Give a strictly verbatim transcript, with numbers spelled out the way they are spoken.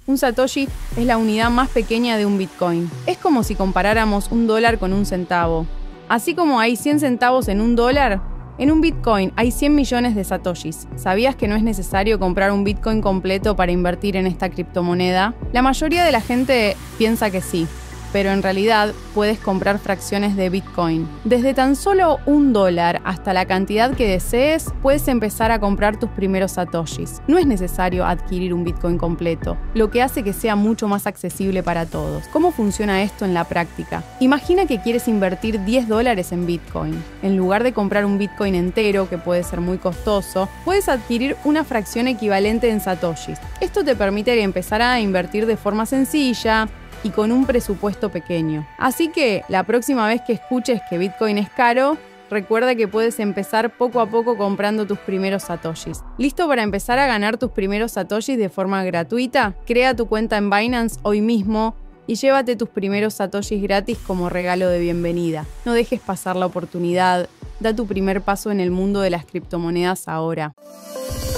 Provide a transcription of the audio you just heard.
Un satoshi es la unidad más pequeña de un Bitcoin. Es como si comparáramos un dólar con un centavo. Así como hay cien centavos en un dólar, en un Bitcoin hay cien millones de satoshis. ¿Sabías que no es necesario comprar un Bitcoin completo para invertir en esta criptomoneda? La mayoría de la gente piensa que sí, pero en realidad puedes comprar fracciones de Bitcoin. Desde tan solo un dólar hasta la cantidad que desees, puedes empezar a comprar tus primeros satoshis. No es necesario adquirir un Bitcoin completo, lo que hace que sea mucho más accesible para todos. ¿Cómo funciona esto en la práctica? Imagina que quieres invertir diez dólares en Bitcoin. En lugar de comprar un Bitcoin entero, que puede ser muy costoso, puedes adquirir una fracción equivalente en satoshis. Esto te permite empezar a invertir de forma sencilla y con un presupuesto pequeño. Así que la próxima vez que escuches que Bitcoin es caro, recuerda que puedes empezar poco a poco comprando tus primeros satoshis. ¿Listo para empezar a ganar tus primeros satoshis de forma gratuita? Crea tu cuenta en Binance hoy mismo y llévate tus primeros satoshis gratis como regalo de bienvenida. No dejes pasar la oportunidad. Da tu primer paso en el mundo de las criptomonedas ahora.